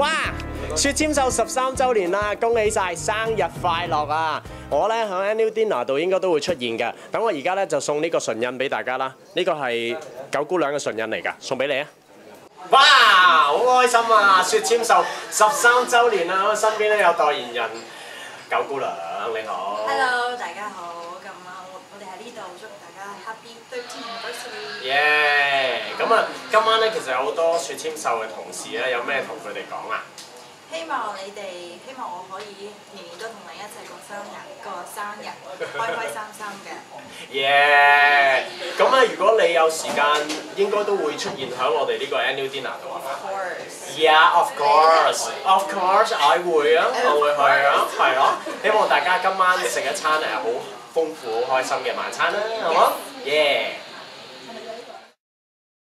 哇！雪簽秀13週年啦，恭喜晒，生日快樂啊！我咧喺 Annual Dinner 度應該都會出現嘅。等我而家咧就送呢個唇印俾大家啦。呢個係九姑娘嘅唇印嚟㗎，送俾你啊！哇！好開心啊！雪簽秀13週年啦，我身邊咧有代言人九姑娘，你好。 Hello， 大家好。咁啊，我哋喺呢度祝大家 Happy 13th Anniversary。 耶！咁啊，今晚咧其實有好多雪簽秀嘅同事咧，有咩同佢哋講啊？ 希望我可以年年都同你一齊過生日，開開心心嘅。 耶！咁啊，如果你有時間，應該都會出現喺我哋呢個 Annual Dinner 度啊。 Of course。 Yeah, of course, of course， 我會啊，我會去啊，係咯。希望大家今晚食一餐好豐富、好開心嘅晚餐啦，好冇？耶！